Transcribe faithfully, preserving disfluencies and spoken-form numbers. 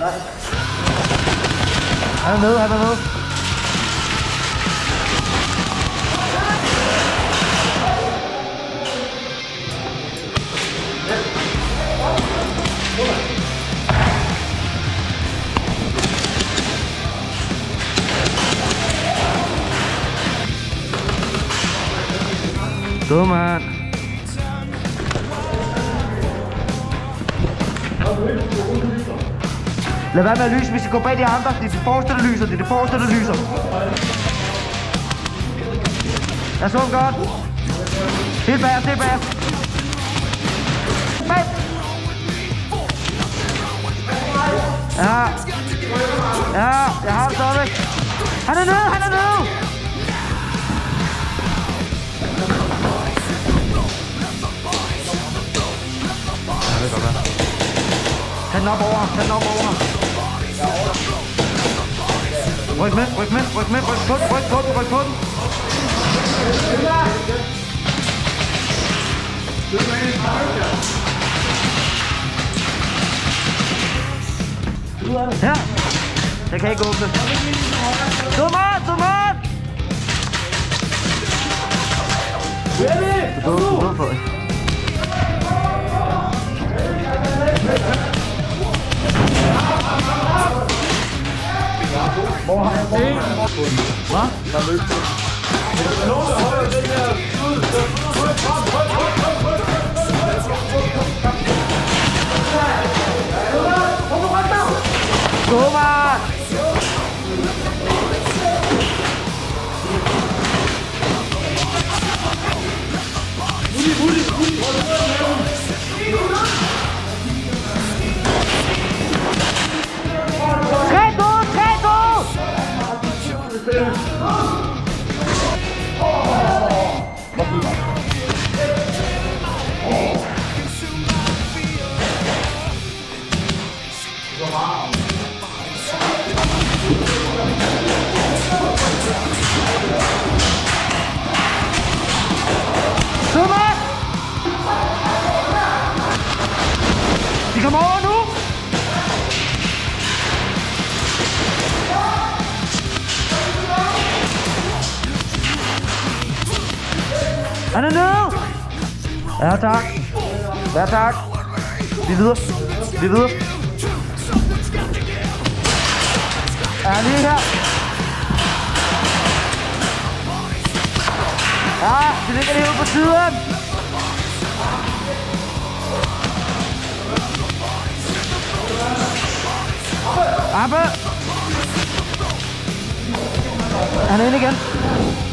Han er nede, han er nede. Good man. Lad være med at lyse, hvis I går bag de andre. Det er det forreste, der lyser. Det er det forreste, der lyser. Jeg så ham godt. Helt bag os, helt bag os. Bag! Ja. Ja, jeg har det stadigvæk. Han er nede, han er nede! Ja, det kan godt være. Tag den op over ham, tag den op over ham. Ryk med, ryk med, ryk med, ryk på den, ryk på den, ryk på den. Her. Jeg kan ikke åbne. Tomat, tomat! Du er på det. Hvor har jeg det? Hvad? Der er løb. Nogen, der holder den her ud. Tomat! De kommer over nu! Han er nede! Ja, tak. Ja, tak. Vi er videre. Vi er videre. Ja, lige her. Ja, de ligger lige ude på siden. Abbe! Han er inde igen.